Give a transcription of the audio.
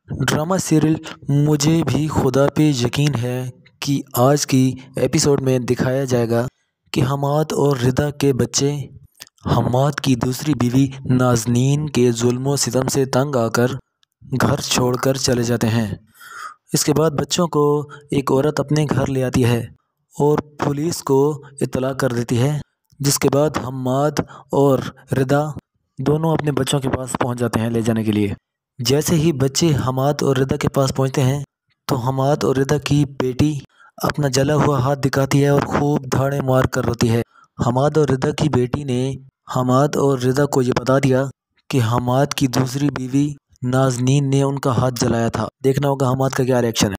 Drama serial मुझे भी खुदा पे यकीन है कि आज की एपिसोड में दिखाया जाएगा कि हमाद और रिदा के बच्चे हमाद की दूसरी बीवी नाज़नीन के जुल्म सितम से तंग आकर घर छोड़कर चले जाते हैं। इसके बाद बच्चों को एक औरत अपने घर ले आती है और पुलिस को इत्तला कर देती है, जिसके बाद हमाद और रिदा दोनों अपने बच्चों के पास पहुंच जाते हैं ले जाने के लिए। जैसे ही बच्चे हमाद और रिदा के पास पहुंचते हैं तो हमाद और रिदा की बेटी अपना जला हुआ हाथ दिखाती है और खूब धाड़े मार कर रोती है। हमाद और रिदा की बेटी ने हमाद और रिदा को ये बता दिया कि हमाद की दूसरी बीवी नाज़नीन ने उनका हाथ जलाया था। देखना होगा हमाद का क्या रिएक्शन है।